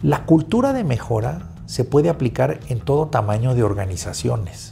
La cultura de mejora se puede aplicar en todo tamaño de organizaciones.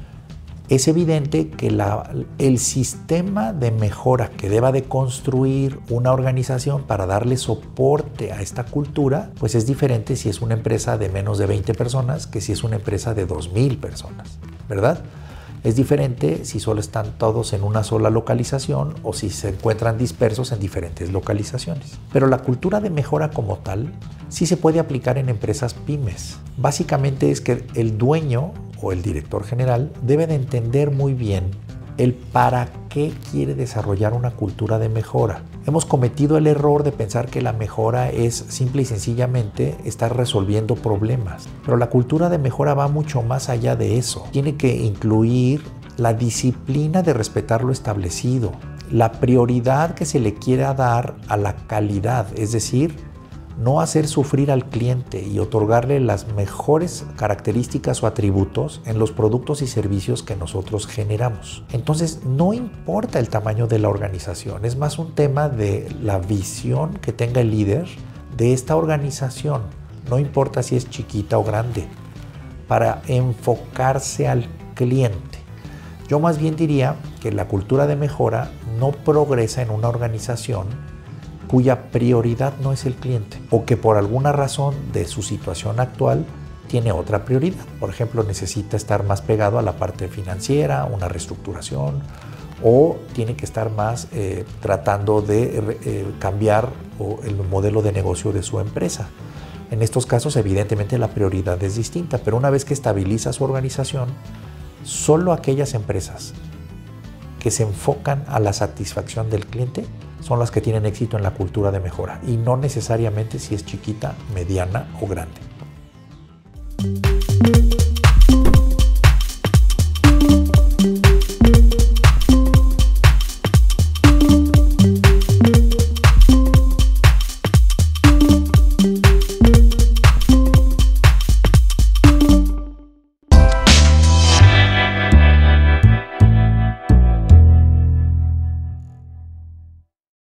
Es evidente que el sistema de mejora que deba de construir una organización para darle soporte a esta cultura, pues es diferente si es una empresa de menos de 20 personas que si es una empresa de 2,000 personas, ¿verdad? Es diferente si solo están todos en una sola localización o si se encuentran dispersos en diferentes localizaciones. Pero la cultura de mejora como tal sí se puede aplicar en empresas pymes. Básicamente es que el dueño o el director general debe de entender muy bien el para qué quiere desarrollar una cultura de mejora. Hemos cometido el error de pensar que la mejora es simple y sencillamente estar resolviendo problemas, pero la cultura de mejora va mucho más allá de eso. Tiene que incluir la disciplina de respetar lo establecido, la prioridad que se le quiera dar a la calidad, es decir, no hacer sufrir al cliente y otorgarle las mejores características o atributos en los productos y servicios que nosotros generamos. Entonces, no importa el tamaño de la organización, es más un tema de la visión que tenga el líder de esta organización, no importa si es chiquita o grande, para enfocarse al cliente. Yo más bien diría que la cultura de mejora no progresa en una organización cuya prioridad no es el cliente o que por alguna razón de su situación actual tiene otra prioridad. Por ejemplo, necesita estar más pegado a la parte financiera, una reestructuración, o tiene que estar más tratando de cambiar el modelo de negocio de su empresa. En estos casos, evidentemente, la prioridad es distinta, pero una vez que estabiliza su organización, solo aquellas empresas que se enfocan a la satisfacción del cliente son las que tienen éxito en la cultura de mejora y no necesariamente si es chiquita, mediana o grande.